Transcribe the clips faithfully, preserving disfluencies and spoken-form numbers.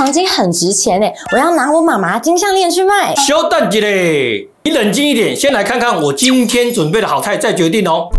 黄金很值钱哎，我要拿我妈妈金项链去卖。 稍等一下，你冷静一点，先来看看我今天准备的好菜，再决定哦。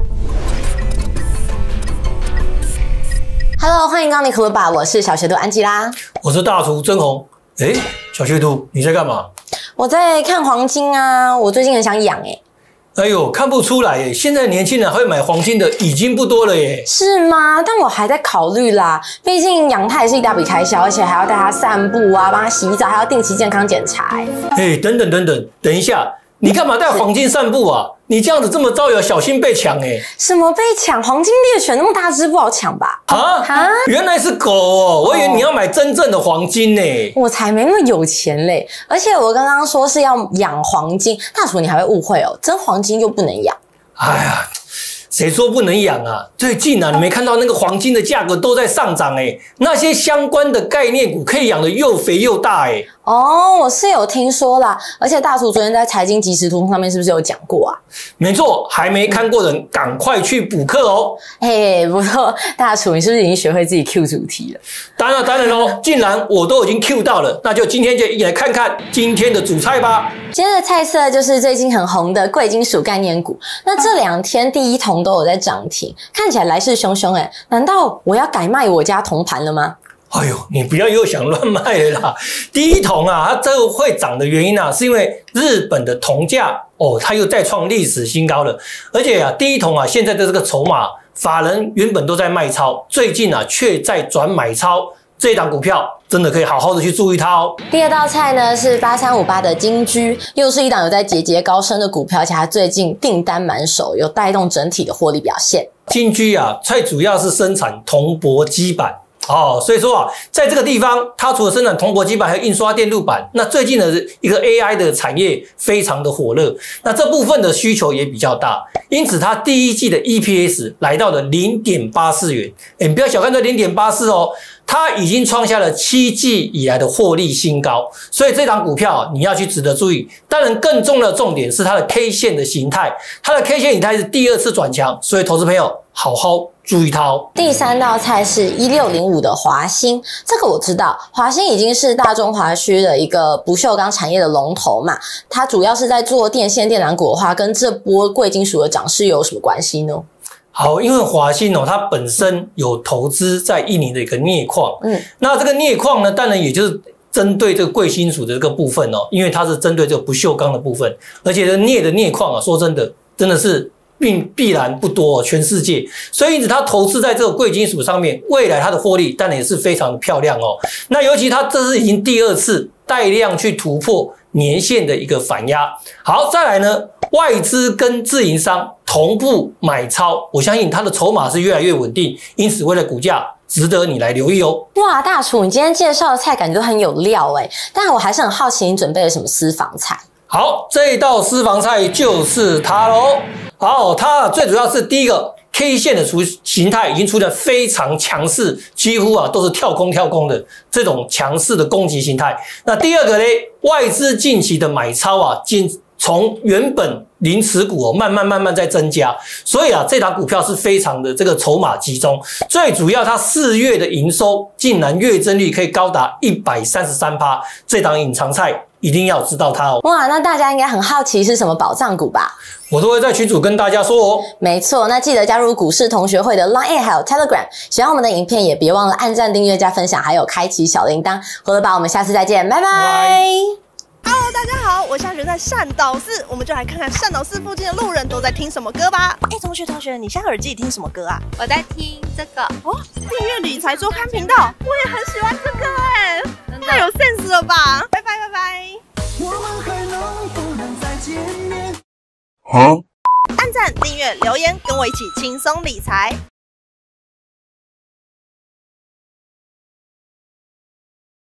Hello， 欢迎光临可鲁吧，我是小学徒安吉拉， 我是大厨曾红。哎，小学徒，你在干嘛？ 我在看黄金啊，我最近很想养哎。 哎呦，看不出来耶！现在年轻人会买黄金的已经不多了耶。 是吗？但我还在考虑啦，毕竟养它也是一大笔开销，而且还要带它散步啊，帮它洗澡，还要定期健康检查。 哎，等等等等，等一下，你干嘛带黄金散步啊？你这样子这么招摇，小心被抢哎！ 什么被抢？黄金猎犬那么大只，不好抢吧？ 啊啊！原来是狗哦，我以为你要买真正的黄金呢。 我才没那么有钱嘞！而且我刚刚说是要养黄金，大厨你还会误会哦，真黄金又不能养。哎呀，谁说不能养啊？最近啊，你没看到那个黄金的价格都在上涨哎，那些相关的概念股可以养得又肥又大哎。 哦，我是有听说啦，而且大厨昨天在财经即时通上面是不是有讲过啊？ 没错，还没看过的人赶快去补课哦。 嘿，不错，大厨你是不是已经学会自己 Q 主题了？ 当然当然喽，既然我都已经 Q 到了，那就今天就一起来看看今天的主菜吧。 今天的菜色就是最近很红的贵金属概念股。那这两天第一铜都有在涨停，看起来来势汹汹哎，难道我要改卖我家铜盘了吗？ 哎呦，你不要又想乱卖了啦！第一铜啊，它这个会涨的原因啊，是因为日本的铜价哦，它又再创历史新高了。而且啊，第一铜啊，现在的这个筹码，法人原本都在卖超，最近啊却在转买超，这一档股票真的可以好好的去注意它哦。 第二道菜呢是八三五八的金居，又是一档有在节节高升的股票，而且它最近订单满手，有带动整体的获利表现。 金居啊，最主要是生产铜箔基板。哦，所以说啊，在这个地方，它除了生产铜箔基板，还有印刷电路板。那最近的一个 A I 的产业非常的火热，那这部分的需求也比较大，因此它第一季的 E P S 来到了 零点八四元。哎，你不要小看这 零点八四 哦，它已经创下了七季以来的获利新高。所以这档股票你要去值得注意。当然，更重要的重点是它的 K 线的形态，它的 K 线形态是第二次转强，所以投资朋友好好注意它哦。 第三道菜是一六零五的华兴，这个我知道，华兴已经是大中华区的一个不锈钢产业的龙头嘛，它主要是在做电线电缆股的话，跟这波贵金属的涨势有什么关系呢？ 好，因为华兴哦，它本身有投资在印尼的一个镍矿，嗯，那这个镍矿呢，当然也就是针对这个贵金属的这个部分哦，因为它是针对这个不锈钢的部分，而且这镍的镍矿啊，说真的，真的是并必然不多哦，全世界，所以因此它投资在这个贵金属上面，未来它的获利当然也是非常的漂亮哦。那尤其它这是已经第二次带量去突破年线的一个反压。好，再来呢，外资跟自营商同步买超，我相信它的筹码是越来越稳定，因此为了股价值得你来留意哦。 哇，大厨，你今天介绍的菜感觉都很有料诶，但我还是很好奇你准备了什么私房菜。 好，这一道私房菜就是它咯。好，它最主要是第一个 K 线的出形态已经出现非常强势，几乎啊都是跳空跳空的这种强势的攻击形态。那第二个呢，外资近期的买超啊，近从原本零持股哦，慢慢慢慢在增加，所以啊，这档股票是非常的这个筹码集中。最主要，它四月的营收竟然月增率可以高达 百分之一百三十三， 这档隐藏菜一定要知道它哦。 哇，那大家应该很好奇是什么宝藏股吧？ 我都会在群组跟大家说哦。 没错，那记得加入股市同学会的 Line 还有 Telegram。喜欢我们的影片也别忘了按赞、订阅、加分享，还有开启小铃铛。活得吧，我们下次再见，拜拜。 Hello， 大家好，我现在人在善导寺，我们就来看看善导寺附近的路人都在听什么歌吧。哎，同学同学，你现在耳机里听什么歌啊？ 我在听这个哦，订阅理财周刊频道，我也很喜欢这个哎，太有 sense 了吧！拜拜拜拜。我们还能不能再见面？啊！按赞、订阅、留言，跟我一起轻松理财。